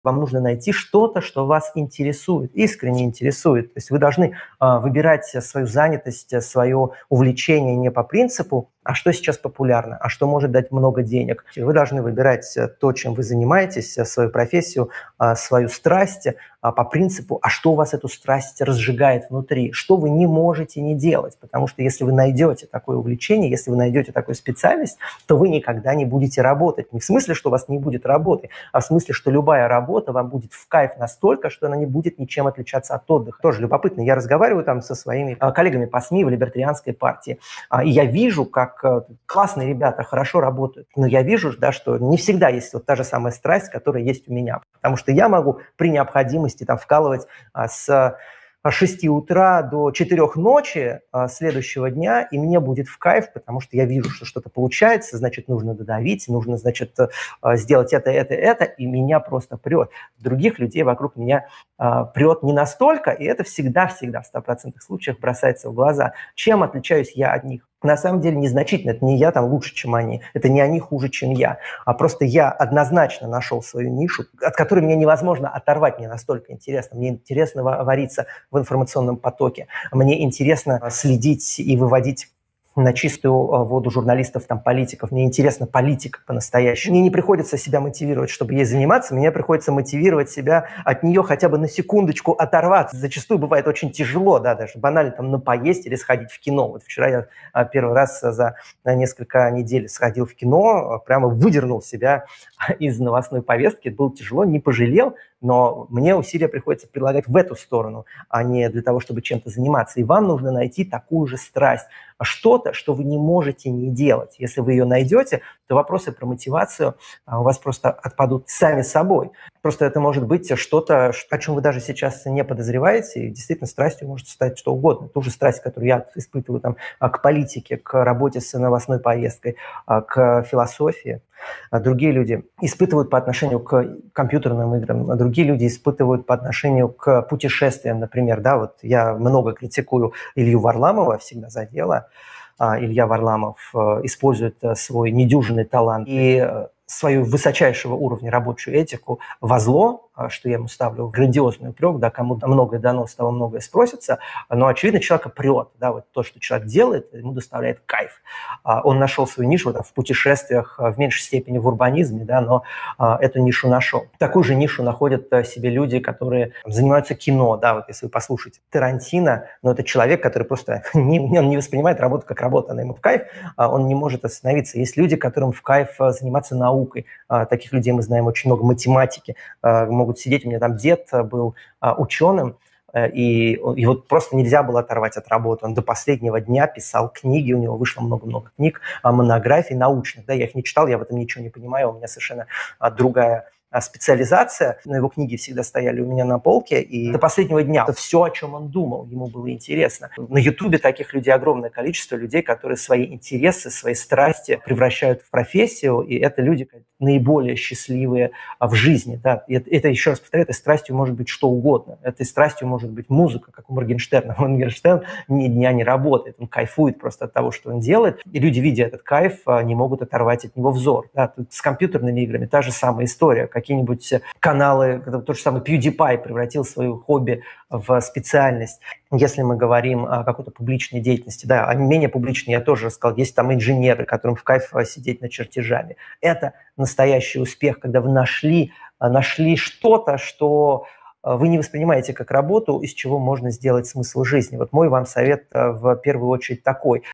Вам нужно найти что-то, что вас интересует, искренне интересует. То есть вы должны выбирать свою занятость, свое увлечение не по принципу, а что сейчас популярно, а что может дать много денег. Вы должны выбирать то, чем вы занимаетесь, свою профессию, свою страсть по принципу, а что у вас эту страсть разжигает внутри, что вы не можете не делать. Потому что если вы найдете такое увлечение, если вы найдете такую специальность, то вы никогда не будете работать. Не в смысле, что у вас не будет работы, а в смысле, что любая работа вам будет в кайф настолько, что она не будет ничем отличаться от отдыха. Тоже любопытно. Я разговариваю там со своими коллегами по СМИ в либертарианской партии, и я вижу, как классные ребята хорошо работают. Но я вижу, да, что не всегда есть вот та же самая страсть, которая есть у меня. Потому что я могу при необходимости там вкалывать с 6 утра до 4 ночи следующего дня, и мне будет в кайф, потому что я вижу, что что-то получается, значит, нужно додавить, нужно, значит, сделать это, и меня просто прет. Других людей вокруг меня прет не настолько, и это всегда-всегда в 100% случаях бросается в глаза. Чем отличаюсь я от них? На самом деле незначительно. Это не я там лучше, чем они. Это не они хуже, чем я. А просто я однозначно нашел свою нишу, от которой мне невозможно оторвать. Мне настолько интересно. Мне интересно вариться в информационном потоке. Мне интересно следить и выводить на чистую воду журналистов, там, политиков. Мне интересна политика по-настоящему. Мне не приходится себя мотивировать, чтобы ей заниматься. Мне приходится мотивировать себя от нее хотя бы на секундочку оторваться. Зачастую бывает очень тяжело, да, даже банально там поесть или сходить в кино. Вот вчера я первый раз за несколько недель сходил в кино, прямо выдернул себя из новостной повестки. Было тяжело, не пожалел, но мне усилия приходится прилагать в эту сторону, а не для того, чтобы чем-то заниматься. И вам нужно найти такую же страсть, что-то, что вы не можете не делать. Если вы ее найдете, то вопросы про мотивацию у вас просто отпадут сами собой. Просто это может быть что-то, о чем вы даже сейчас не подозреваете, и действительно страстью может стать что угодно. Ту же страсть, которую я испытываю там, к политике, к работе с новостной повесткой, к философии. Другие люди испытывают по отношению к компьютерным играм, другие люди испытывают по отношению к путешествиям, например. Да, вот я много критикую Илью Варламова, всегда за дело. Илья Варламов использует свой недюжинный талант и свою высочайшего уровня рабочую этику во зло, что я ему ставлю грандиозный упрек, да, кому многое дано, с того многое спросится, но, очевидно, человека прет, да, вот то, что человек делает, ему доставляет кайф. Он нашел свою нишу там, в путешествиях, в меньшей степени в урбанизме, да, но эту нишу нашел. Такую же нишу находят себе люди, которые занимаются кино, да, вот если вы послушаете Тарантино, но это человек, который просто он не воспринимает работу как работу, она ему в кайф, он не может остановиться. Есть люди, которым в кайф заниматься наукой, таких людей мы знаем очень много, математики, могут сидеть, у меня там дед был ученым, и его просто нельзя было оторвать от работы. Он до последнего дня писал книги, у него вышло много-много книг, монографий научных. Да, я их не читал, я в этом ничего не понимаю, у меня совершенно другая специализация, но его книги всегда стояли у меня на полке, и до последнего дня это все, о чем он думал, ему было интересно. На Ютубе таких людей огромное количество, людей, которые свои интересы, свои страсти превращают в профессию, и это люди наиболее счастливые в жизни. Да. И это, еще раз повторяю, этой страстью может быть что угодно. Этой страстью может быть музыка, как у Моргенштерна. Моргенштерн ни дня не работает, он кайфует просто от того, что он делает, и люди, видя этот кайф, не могут оторвать от него взор. Да. Тут с компьютерными играми та же самая история. Какие-нибудь каналы, тот же самый PewDiePie превратил свое хобби в специальность. Если мы говорим о какой-то публичной деятельности, да, а менее публичной, я тоже рассказал, есть там инженеры, которым в кайф сидеть над чертежами. Это настоящий успех, когда вы нашли что-то, что вы не воспринимаете как работу, из чего можно сделать смысл жизни. Вот мой вам совет в первую очередь такой.